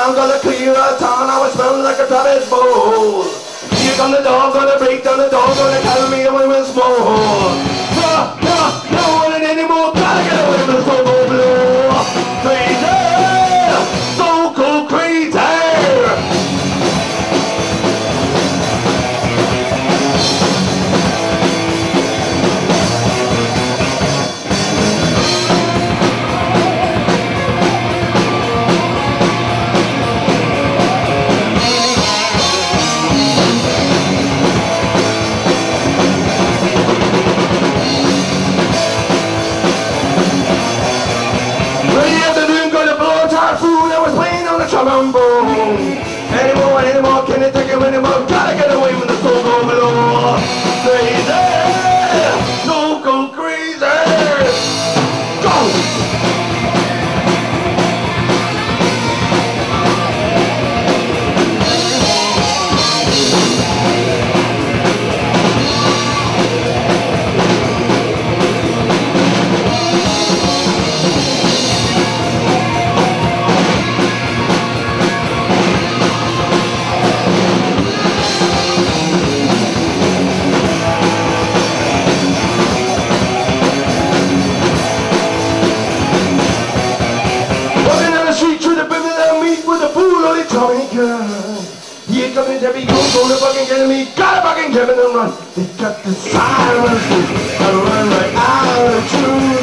I'm gonna clear out town. I was smelling like a trapped bowl. Here come the dog, gonna break down the door, gonna carry me away with smoke. No one anymore, gotta get away with the so-called blue. Crazy, so-called crazy. Trombone. Anymore, can you take him anymore? Gotta get away from the so-called below. Crazy, so-called crazy. Go! Tommy gun. Here comes Debbie, go to fucking get me. Gotta fucking get him and run. They got the sirens. I run right out of tune.